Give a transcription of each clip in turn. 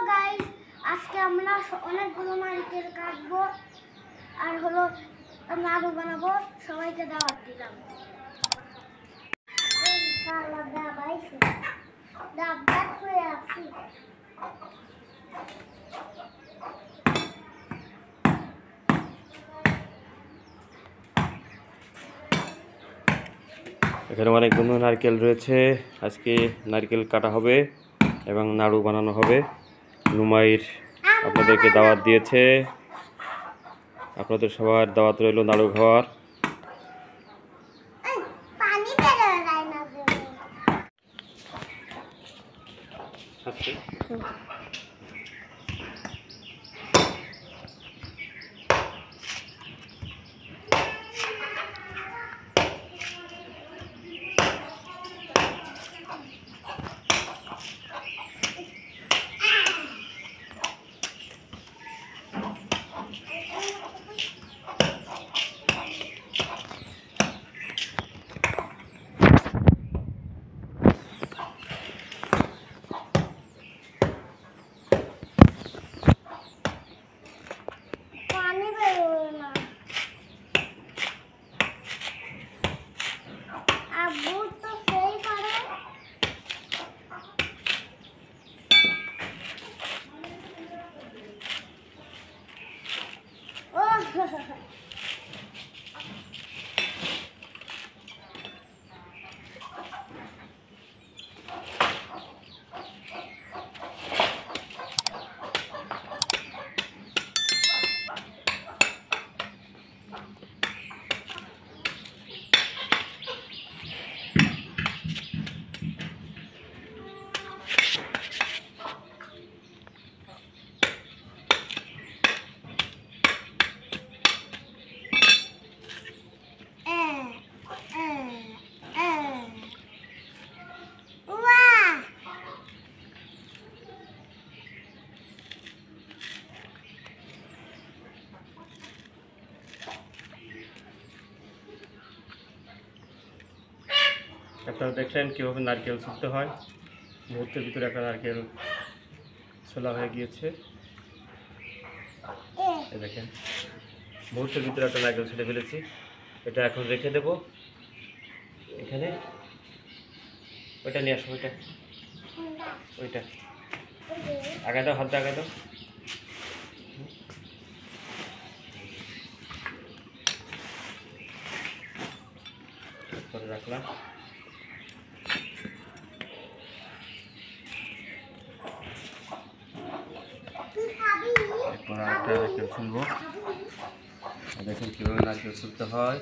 Guys, আজকে আমরা অনেকগুলো নারকেল কাটবো আর হলো নাড়ু বানাবো। সবাইকে দাওয়াত দিলাম। এখানে অনেকগুলো নারকেল রয়েছে। আজকে নারকেল কাটা হবে এবং নাড়ু বানানো হবে। নুমাইর আপনাদেরকে দাওয়াত দিয়েছে। আপনাদের সবার দাওয়াত রইল নাড়ু খাওয়ার। আপনারা দেখলেন কীভাবে নারকেল ছুলতে হয়। মুহূর্তের ভিতরে একটা নারকেল ছোলা হয়ে গিয়েছে। দেখেন, মুহূর্তের ভিতরে একটা নারকেল ছুলে ফেলেছি। এটা এখন রেখে দেব এখানে। ওইটা নিয়ে আসো, ওইটা আগে দাও, হাতটা আগে দাও। রাখলাম। এরপর একটা নারকেল ছুলবো। দেখুন কীভাবে নারকেল ছুলতে হয়।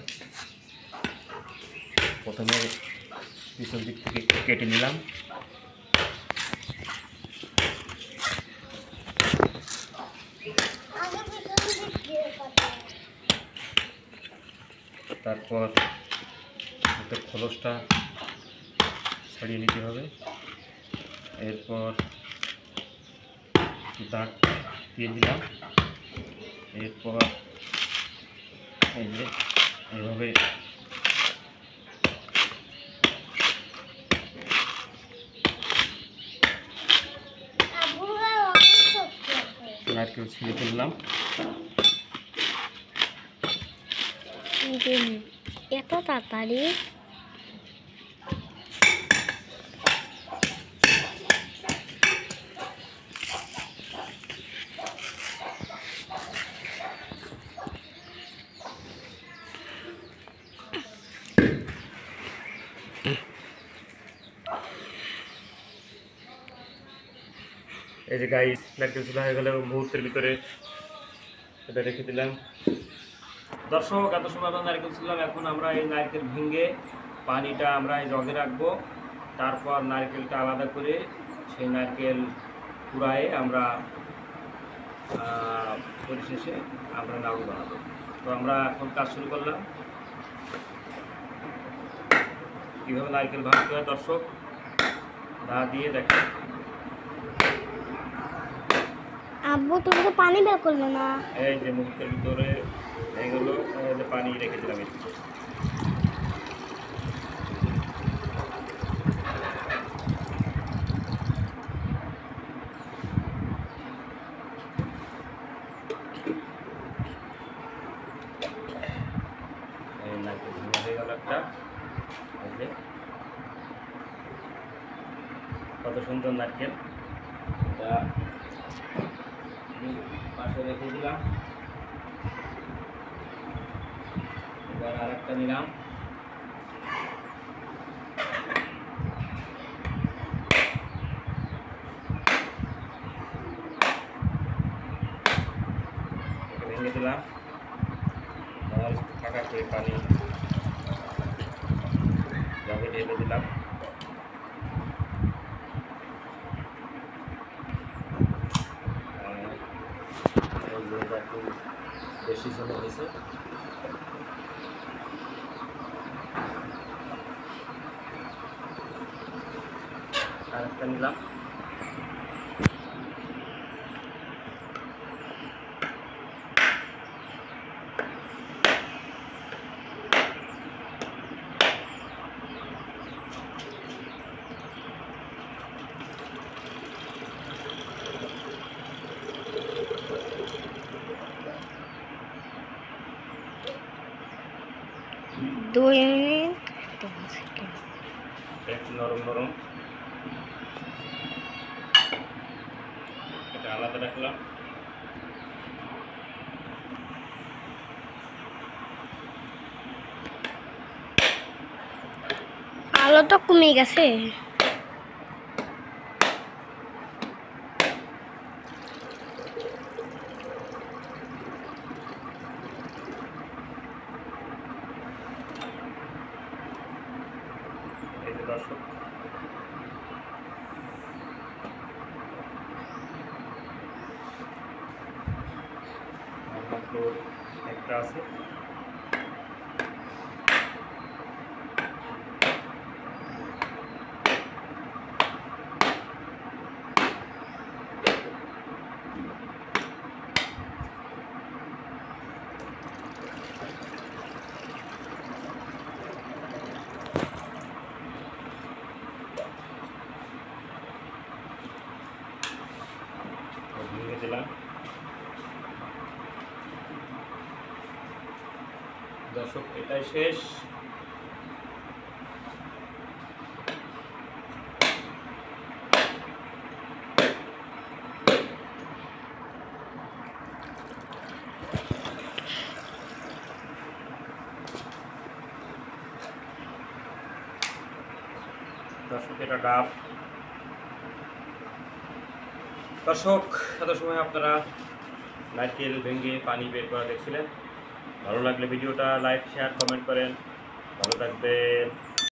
প্রথমে পিছন দিক থেকে কেটে নিলাম। তারপর খোলসটা ছাড়িয়ে নিতে হবে। এরপর দাগ দিয়ে দিলাম। এরপর এই যে এইভাবে নারকেল ছিঁড়ে ফেললাম। এত তাড়াতাড়ি এই যে গাইস, নারকেল ছোলা হয়ে গেলে মুহূর্তের ভিতরে এটা রেখে দিলাম। দর্শক, এত সময় আমরা নারকেল ছিলাম। এখন আমরা এই নারকেল ভেঙে পানিটা আমরা এই জগে রাখবো। তারপর নারকেলটা আলাদা করে সেই নারকেল কুড়ায়ে আমরা পরিশেষে আমরা নাড়ু বানাবো। তো আমরা এখন কাজ শুরু করলাম। কীভাবে নারকেল ভাঙতে হয় দর্শক, দা দিয়ে দেখেন। আব্বু, তুমি তো পানি বের করলে না। এই যে মুহূর্তের ভিতরে এগুলো পানি রেখে দিলাম। সুন্দর নারকেল, এটা পাশে রেখে দিলাম। এবার আরেকটা নিলাম। ভেঙে দিলাম, আর ফাঁকা করে পানি জগে ঢেলে দিলাম। একটু বেশি জমে গেছে, আরেকটা নিলাম। একটু নরম নরম, এটা আলাদা রাখলাম। আলো তো কমে গেছে। এই যে দর্শক, মাত্র একটা আছে। ভেঙে দিলাম। দর্শক, এটাই শেষ। দর্শক, এটা ডাব। দর্শক, এত সময় আপনারা নারকেল ভেঙে পানি বের করা দেখছিলেন। ভালো লাগলে ভিডিওটা লাইক, শেয়ার, কমেন্ট করেন। ভালো থাকবেন।